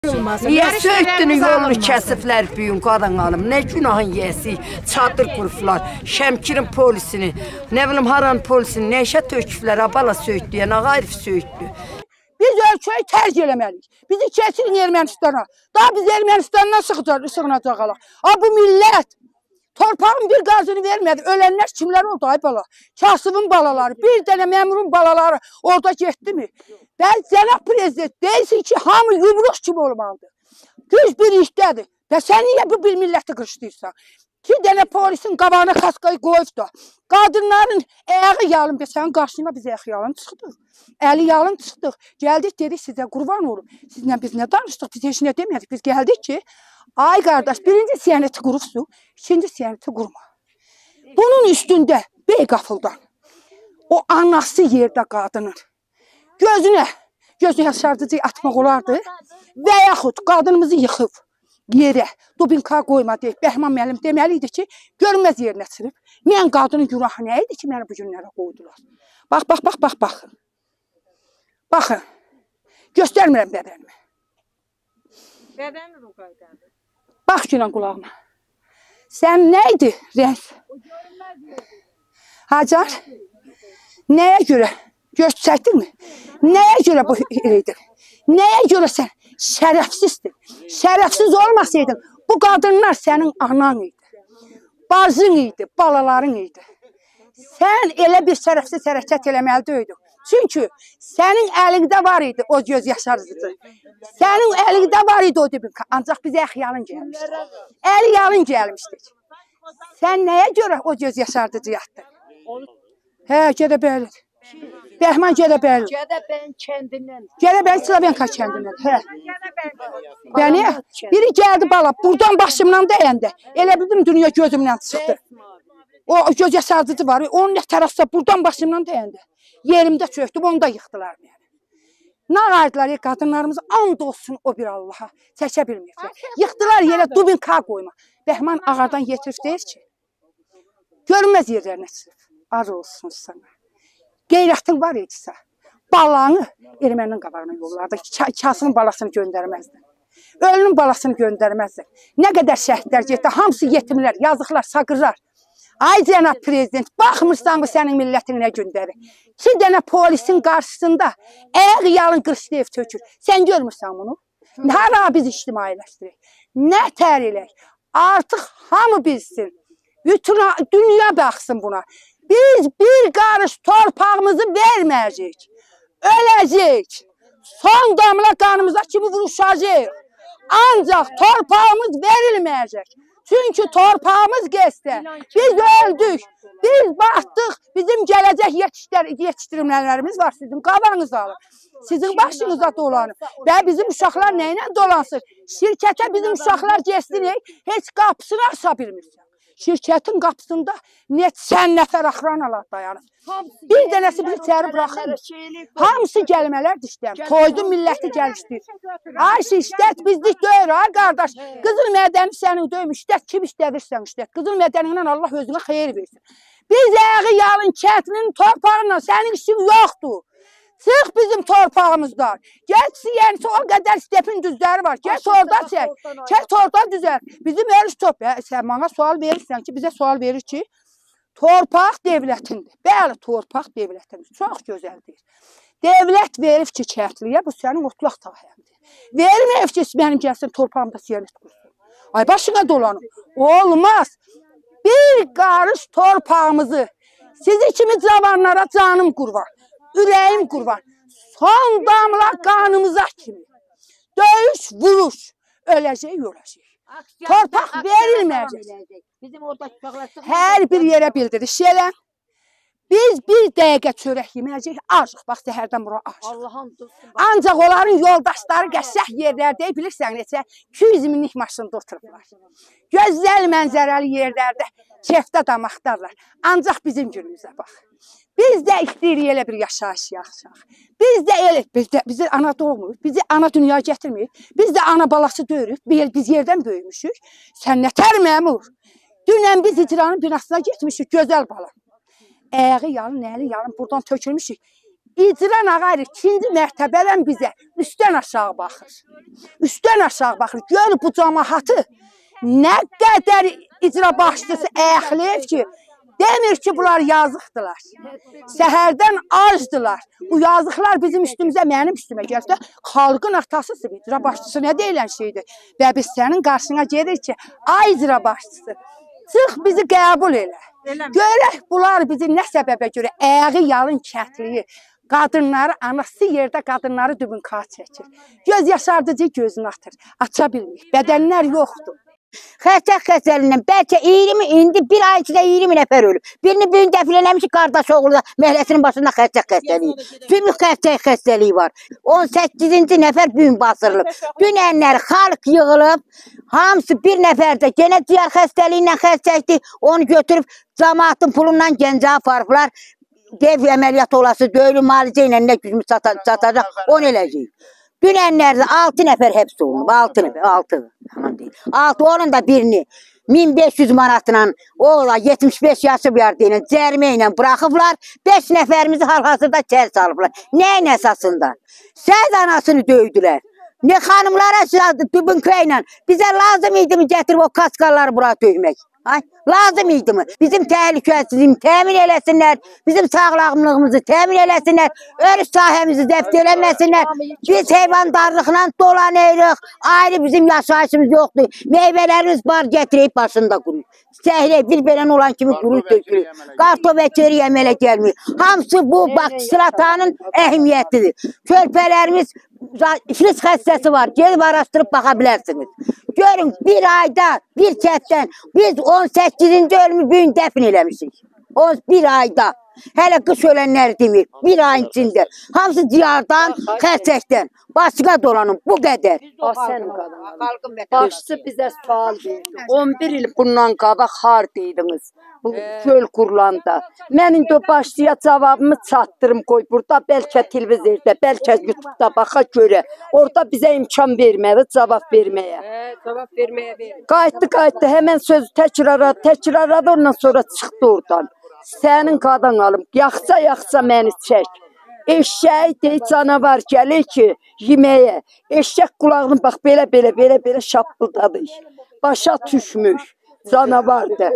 Niye söktünü yolunu kesifler büyün qadın alım? Ne günahın yesi? Çadır quruflar, Şəmkirin polisini, ne bilim haran polisini, neşə töküflər, abala söktü, nə qayırf söktü. Biz ölkəyi tərk eləməliyik. Bizi keçirin Ermənistana. Daha biz Ermənistandan sığınacağıq. Bu millət torpağın bir qazını vermədi. Ölənlər kimlər oldu ay bala? Kasıbın balaları, bir dənə məmurun balaları orada getdi mi? Ben cənab prezident deyilsin ki, hamı yumruq kimi olmalıdır. Güc bir işdədir. Və sən niyə bu bir milləti qırışdırırsan? İki dənə polisin qabağına kaskayı qoyub da, qadınların ayağı yalın, sənin qarşına biz ayağı yalın çıxdıq. Əli yalın çıxdıq. Gəldik dedik sizə qurban olum. Sizlə biz nə danışdıq, biz heç nə demədik. Biz gəldik ki, ay qardaş, birinci siyaneti qurubsun, ikinci siyaneti qurma. Bunun üstündə Beyqafıldan o anası yerdə qadının gözünə göz yaşardıcı atmaq olardı və yaxud qadınımızı yıxıb yerə dubinka qoyma deyib Bəhman müəllim deməliydi ki, görünməz yerinə çırıb. Mən qadının günahı nə idi ki, məni bu günlərə qoydular. Baxın. Baxın. Göstərmirəm bədənimi. Bədənini o qaydardı. Bax günən qulağıma. Sən nə idi rəng? Hacar, nəyə görə? Göstərdin mi? Nəyə görə bu eləydin? Nəyə görə sən şərəfsizdir? Şərəfsiz olmasaydın, bu qadınlar sənin anan idi. Bacın idi, balaların idi. Sən elə bir şərəfsiz hərəkət eləməli deydin. Çünki sənin əlində var idi o göz yaşarıcı. Sənin əlində var idi o dibinka. Ancaq bizə yalın gəlmişdik. Əli yalın gəlmişdik. Sən nəyə görə o göz yaşarıcı yatdın? Hə, Gədəbəylidir. Bəhman Gədəbəyli. Gədəbəyin kəndindən. Gədəbəyin Slavenka kəndindən. Hə. Bəni biri gəldi bala, buradan başımdan dəyəndə. Elə bildim dünya gözümdən çıxdı. O göz yaşarıcı var. Onun nə tərəfsə buradan başımdan dəyəndə. Yerimdə çöktüm, onu da yıxdılar məni. Nə qaydılar qadınlarımız, and olsun o bir Allaha. Çəkə bilməyiblər. Yıxdılar yerə dubinka qoyma. Bəhman ağardan yetirib deyir ki, görünməz yerlərinə çıxıb. Az olsun sana. Qeyrətin var idisə, balanı erməninin qabağına yollarda, kasının balasını göndərməzdin. Ölünün balasını göndərməzdin. Nə qədər şəhidlər getdi, hamısı yetimlər, yazıqlar, saqırlar. Ay cənab prezident, baxmırsan mı sənin millətin nə gündəri? 2 dənə polisin qarşısında ayağı yalın qırışlayıb tökür. Sən görmürsən bunu? Hara biz ictimailəşdirik? Nə tər elək? Artıq hamı bilsin. Bütün dünya baxsın buna. Biz bir qarış torpağımızı verməyəcək. Öləcək. Son damla qanımıza kimi vuruşacaq. Ancaq torpağımız verilməyəcək. Çünki torpağımız geçdi. Biz öldük. Biz batdıq. Bizim gələcək yetiştirilmələrimiz var sizin. Qabanınızı alın. Sizin başınıza dolanır. Və bizim uşaqlar nə ilə dolansın? Şirkətə bizim uşaqlar geçsin. Heç qapısını aça bilmirsən. Şirkətin qapısında neçə nəfər axranalar dayanır. Bir dənəsi bizi içəri bıraxır. Hamısı gəlmələr dişləm. Toydu milləti gəlişdir. Ay işlət bizlik deyir ay qardaş. Qızıl mədəni sənin döyüm. İşlət kim işlədirsən işlət. Qızıl mədənindən Allah özünə xeyir versin. Biz ayağı yalın kətlinin torpağıyla sənin işin yoxdur. Çıx bizim torpağımızdan. Gəl siyənisi o qədər stepin düzləri var. Gəl orada çək. Gəl orada düzər. Bizim ölüş torpaq. Sən bana sual verirsən ki, bizə sual verir ki, torpaq devlətindir. Bəli, torpaq devlətindir. Çox gözəldir. Devlət verib ki, kətliyə, bu sənin otlaq sahəmdir. Verməyib ki, mənim gəlsin torpağımda siyanət qursun. Ay başına dolanım. Olmaz. Bir qarış torpağımızı sizi kimi cavanlara canım qurban. Ürəyim qurban. Son damla qanımıza kimi. Döyüş, vuruş. Öləcək, öləcək. Torpaq verilməyəcək. Hər bir yerə bildiriş elən. Biz bir dəqiqə çörək yeməyəcək, acıq. Bax, səhərdən bura acıq. Ancaq onların yoldaşları qəşəh yerlərdə, bilirsən neçə, 200 minlik maşında otururlar. Gözəl mənzərəli yerlərdə, kefdə damaqdarlar. Ancaq bizim günümüzə bax. Biz də istəyirik elə bir yaşayış yaxşaq. Biz də elə, bizi ana doğmuyuz, bizi ana dünya gətirməyib. Biz də ana balası döyürük, biz yerdən böyümüşük. Sən nətər məmur? Dünən biz icranın binasına getmişik, gözəl bala. Ayağı yalın, əli yalın, buradan tökülmüşük. İcra nağarı ikinci mərtəbədən bizə üstdən aşağı baxır. Üstdən aşağı baxır. Gör bu cəmaatı nə qədər icra başçısı əxləyib ki, demir ki, bunlar yazıqdılar. Səhərdən acdılar. Bu yazıqlar bizim üstümüzə, mənim üstümə gəlsə, xalqın atasısın, icra başçısı nə deyilən şeydir. Və biz sənin qarşına gedir ki, ay icra başçısı, çıx bizi qəbul elə. Görək bunlar bizi nə səbəbə görə əyağı yalın kətliyi, qadınları, anası yerdə qadınları dübünka çəkir. Göz yaşardıcı gözünü atır, aça bilmir, bədənlər yoxdur. Xəstək xəstəliyindən bəlkə 20, indi bir ay içində 20 nəfər ölüb. Birini bugün dəfn eləmiş ki, qardaş oğlu da məhləsinin başında xəstək xəstəliyi. Sümük xəstək xəstəliyi var. 18-ci nəfər bugün basırılıb. Dünənlər xalq yığılıb, hamısı bir nəfər də genə ciyər xəstəliyindən xəstəkdir. Onu götürüb cəmaatın pulundan Gəncəyə aparıblar. Dev əməliyyat olası, döylü malicə ilə nə gücümüz çatacaq, onu eləyəcək. Dünənlərdə 6 nəfər həbs olunub, 6 nəfər, 6, onun da birini 1500 manatla, o da 75 yaşı bir deyilən cərimə ilə buraxıblar, 5 nəfərimizi hal-hazırda kər salıblar. Nəyin əsasında? Səz anasını döydülər. Ne xanımlara dübünkə ilə bizə lazım idi mi gətirib o kaskalları bura döymək? Ay, lazım idi mi? Bizim təhlükəsizliyimizi təmin eləsinlər, bizim sağlamlığımızı təmin eləsinlər, örüş sahəmizi zəbt eləməsinlər. Biz heyvandarlıqla dolanırıq, ayrı bizim yaşayışımız yoxdur. Meyvələrimiz bar gətirib başında quruyur. Səhlə bir belən olan kimi quruyub dökülür. Qartof əkəri yemələ gəlmir. Hamısı bu sıratanın əhəmiyyətidir. Körpələrimiz iflis xəstəsi var, gelib araşdırıb baxa bilərsiniz. Görün, bir ayda, bir kətdən biz 18-ci ölümü bugün dəfn eləmişik. Bir ayda. Hələ qış ölənlər demir, bir ayın içində. Hamısı diyardan, xəstəkdən. Başqa dolanın, bu qədər. Sənin qadın. Başçı bizə sual verdi. 11 il bundan qabaq hardaydınız? Bu göl qurulanda. Mən indi o başçıya cavabımı çatdırım qoy burada. Bəlkə televizorda, bəlkə YouTube'da baxa görə. Orada bizə imkan vermədi cavab verməyə. Cavab verməyə verir. Qayıtdı. Həmən sözü təkrarladı. Ondan sonra çıxdı oradan. Sənin qadan alım, yaxsa məni çək. Eşək deyil, canavar gəlir ki, yeməyə. Eşək qulağını bax, belə şapıldadı. Başa düşmüş, canavardır.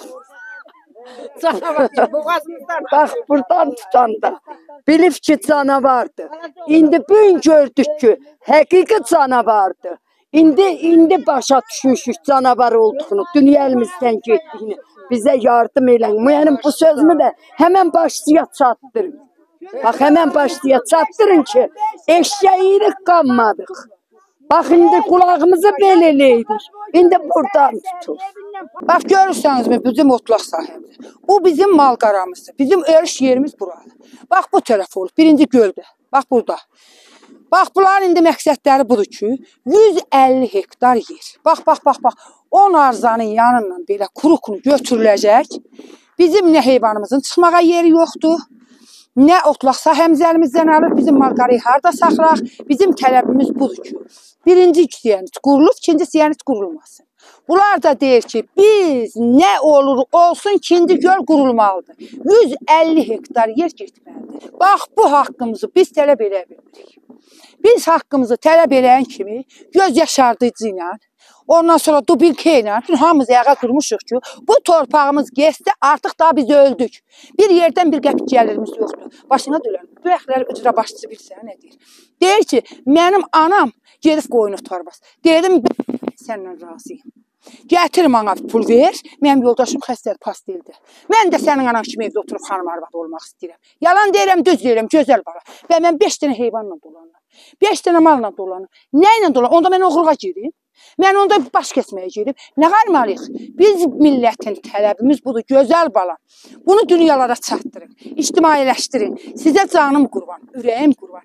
Bax, buradan tutanda. Bilib ki, canavardır. İndi bugün gördük ki, həqiqi canavardır. İndi başa düşmüşük canavar olduğunu, dünya elimizdən getdiyini. Bizə yardım eləyin. Mənim bu sözümü də həmən başçıya çatdırın. Bax, həmən başçıya çatdırın ki, eşəyirik, qanmadıq. Bax, indi qulağımızı belə eləydik. İndi buradan tutur. Bax, görürsənizmi bizim otlaq sahəmiz. Bu bizim malqaramızdır. Bizim örüş yerimiz buradır. Bax, bu tərəf olur. Birinci göldə. Bax, burada. Bax, bunların indi məqsədləri budur ki, 150 hektar yer. Bax. 10 arzanın yanından belə kurukunu götürüləcək. Bizim nə heyvanımızın çıxmağa yeri yoxdur, nə otlaq sahəmiz əlimizdən alır, bizim malqarayı harada saxlayaq. Bizim tələbimiz budur ki, birinci siyanit qurulub, ikinci siyanit qurulmasın. Bunlar da deyir ki, biz nə olur olsun ikinci göl qurulmalıdır. 150 hektar yer getməlidir. Bax, bu haqqımızı biz tələb eləyə bilmirik. Biz haqqımızı tələb eləyən kimi göz yaşardıcı ilə, ondan sonra dubilkə ilə, hamımız ayağa durmuşuq ki, bu torpağımız geçdi, artıq daha biz öldük. Bir yerdən bir qəpik gəlirimiz yoxdur. Başına dölən, bu əxləri icra başçısı bilsən nə deyir? Deyir ki, mənim anam gedib qoyunu torbas. Dedim, səndən razıyım. Gətir mənə pul ver, mənim yoldaşım xəstəlik pastildir. Mən də sənin anan kimi evdə oturub xanım arvad olmaq istəyirəm. Yalan deyirəm, düz deyirəm, gözəl bala. Və mən 5 dənə heyvanla dolanıram. 5 dənə malla dolanıram. Nə ilə dolanıram? Onda mən oğruğa gedim. Mən onda baş kəsməyə gedim. Nə qalmalıyıq? Biz millətin tələbimiz budur, gözəl bala. Bunu dünyalara çatdırın, ictimailəşdirin. Sizə canım qurban, ürəyim qurban.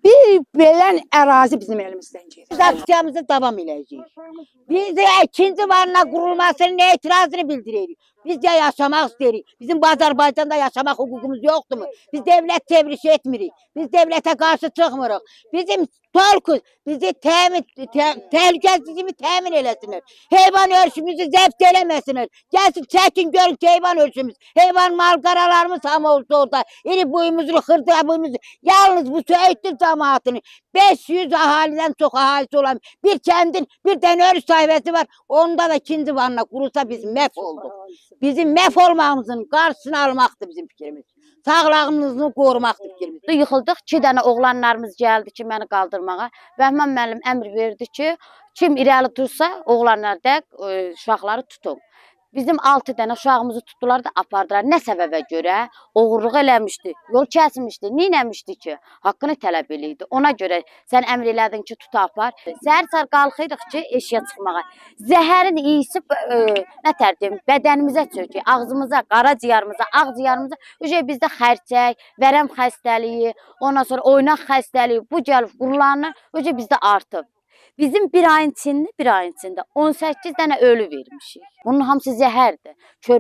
Bir belən ərazi bizim əlimizdən gedir. Biz aksiyamızı davam edəcəyik. Biz de ikinci varına kurulmasının etirazını bildiririk. Biz de yaşamak istedik. Bizim bu Azerbaycan'da yaşamak hukukumuz yoktu mu? Biz devlet tebriş etmirik. Biz devlete karşı çıkmırıq. Bizim tolkuz bizi təhlükəsizliyimizi təmin eləsinlər. Heyvan ölçümüzü zəbt eləməsinlər. Gəlsin çəkin görün ki heyvan ölçümüz. Heyvan malqaralarımız ama olsa orada. İri boyumuzu, xırda boyumuzu. Yalnız bu söğütlü cemaatini 500 ahaliden çok ahalisi olan bir kendin bir tane ölü sayfası var. Onda da ikinci vanına kurulsa biz mef olduk. Bizim mef olmamızın karşısını almaktı bizim fikrimiz. Sağlığımızı korumaktı fikrimiz. Yıxıldıq, 2 dənə oğlanlarımız gəldi ki, məni qaldırmağa. Bəhmən müəllim əmr verdi ki, kim irəli dursa, oğlanlar da uşaqları tutun. Bizim 6 dənə uşağımızı tutdular da apardılar. Nə səbəbə görə? Oğurluq eləmişdi, yol kəsmişdi, neyləmişdi ki? Haqqını tələb eləyirdi. Ona görə sən əmr elədin ki, tut apar. Səhər-səhər qalxırıq ki, eşiyə çıxmağa. Zəhərin iyisi, nə tərdim, bədənimizə çökür, ağzımıza, qaraciyarımıza, ağciyarımıza. Bizdə xərçək, vərəm xəstəliyi, ondan sonra oynaq xəstəliyi, bu gəlib qurulanlar bizdə artıb. Bizim bir ayın içində 18 dənə ölü vermişik. Bunun hamısı zəhərdir.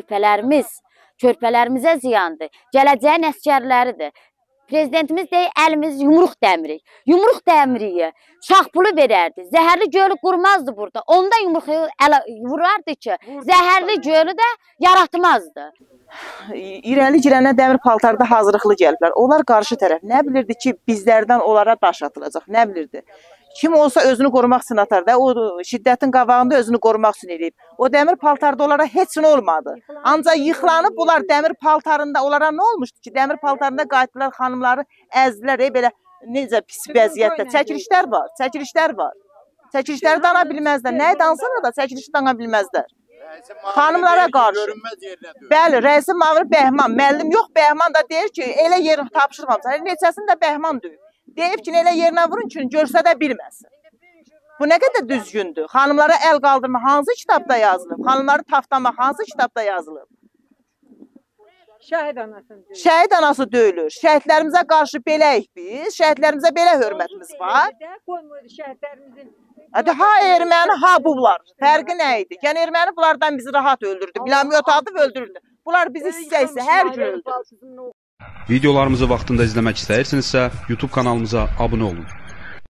Körpələrimizə ziyandır. Gələcəyin əskərləridir. Prezidentimiz deyir, əlimiz yumruq dəmirik. Yumruq dəmiriyi, şaxpulu verərdi. Zəhərli gölü qurmazdı burada. Onda yumruğu vurardı ki, zəhərli gölü də yaratmazdı. İrəli girənə dəmir paltarda hazırlıqlı gəliblər. Onlar qarşı tərəf nə bilirdi ki, bizlərdən onlara daş atılacaq, nə bilirdi? Kim olsa özünü qorumaq üçün atar da, o şiddətin qabağında özünü qorumaq üçün eləyib. O dəmir paltarda onlara heç nə olmadı. Ancaq yıxılanıb bunlar dəmir paltarında, onlara nə olmuşdu ki, dəmir paltarında qayıtdılar, xanımları əzdilər, belə necə pis vəziyyətdə. Çəkilişlər var. Çəkilişləri dana bilməzlər. Nəyi dansana da çəkilişi dana bilməzlər. Xanımlara qarşı. Bəli, rəisi mavri Bəhman. Müəllim yox, Bəhman da deyir ki, elə yerini tapşırmamışlar. Neçəsini də Bəhman döyür. Deyib ki, elə yerinə vurun ki, görsə də bilməsin. Bu nə qədər düzgündür? Xanımlara əl qaldırma hansı kitabda yazılıb? Xanımları taftamaq hansı kitabda yazılıb? Şəhid anası döyülür. Şəhidlərimizə qarşı beləyik biz. Şəhidlərimizə belə hörmətimiz var. Ha erməni, ha bunlar. Fərqi nə idi? Yəni erməni bunlardan bizi rahat öldürdü. Bilamiyot adıb öldürdü. Bunlar bizi istəyirsə hər gün öldürür. Videolarımızı vaxtında izləmək istəyirsinizsə, YouTube kanalımıza abunə olun.